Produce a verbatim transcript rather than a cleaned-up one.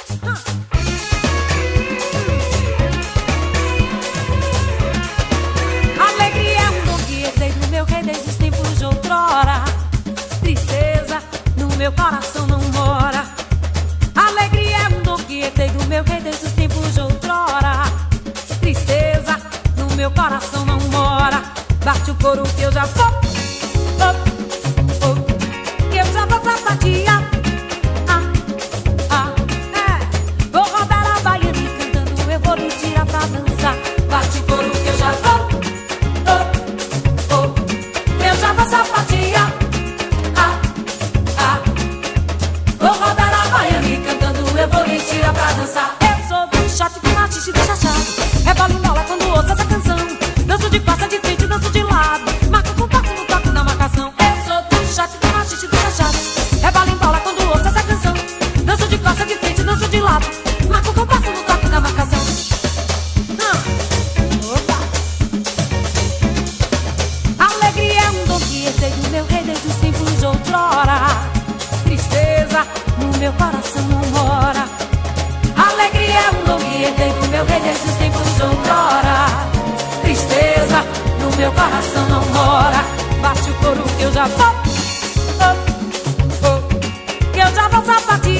Alegria é um dom que herdei do meu rei desde os tempos de outrora. Tristeza no meu coração não mora. Alegria é um dom que herdei do meu rei desde os tempos de outrora. Tristeza no meu coração não mora. Bate o coro que eu já vou, oh, oh, que eu já vou sapatear. Ah, ah, é. Vou rodar a baiana e cantando eu vou lhe tirar pra dançar. Bate o coro que eu já vou, oh, oh, que eu já vou sapatear. Ah, ah, vou rodar a baiana e cantando eu vou lhe tirar pra dançar. Eu sou do shot do machiste do chachado. Rebolo em bola quando ouço essa canção. Danço de costa, de frente, danço de lado. Marco com passo no toque da marcação. Eu sou do shot do machiste do chachado. Rebolo em bola quando ouço essa canção. Danço de costa, de frente, danço de lado. Marco com passo no toque da marcação. Ah. Opa. Alegria é um dom que herdei do meu rei desde os tempos de outrora. Tristeza no meu coração não mora. Alegria é um dom que herdei do meu rei desde os tempos de outrora. Tristeza no meu coração não mora. Bate o coro que eu já vou, oh, oh, que eu já vou sapatear.